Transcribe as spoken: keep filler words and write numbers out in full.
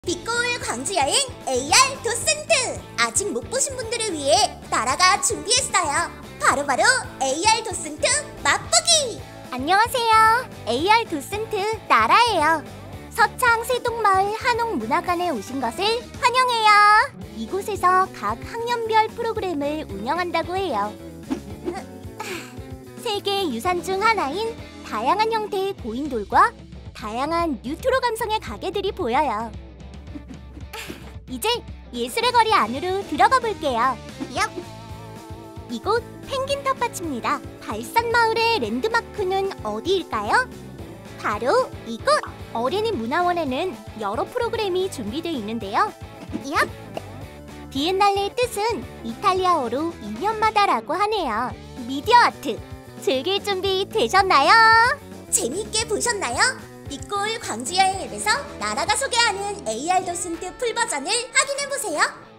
빛고울 광주여행 에이알 도슨트! 아직 못 보신 분들을 위해 나라가 준비했어요. 바로바로 에이알 도슨트 맛보기! 안녕하세요. 에이알 도슨트 나라예요. 서창 세동마을 한옥문화관에 오신 것을 환영해요. 이곳에서 각 학년별 프로그램을 운영한다고 해요. 세계 유산 중 하나인 다양한 형태의 고인돌과 다양한 뉴트로 감성의 가게들이 보여요. 이제 예술의 거리 안으로 들어가 볼게요. 얍! 이곳 펭귄 텃밭입니다. 발산마을의 랜드마크는 어디일까요? 바로 이곳! 어린이 문화원에는 여러 프로그램이 준비되어 있는데요. 얍! 비엔날레의 뜻은 이탈리아어로 이 년마다라고 하네요. 미디어 아트! 즐길 준비 되셨나요? 재미있게 보셨나요? 빛고울 광주여행 앱에서 나라가 소개하는 에이알 도슨트 풀버전을 확인해보세요.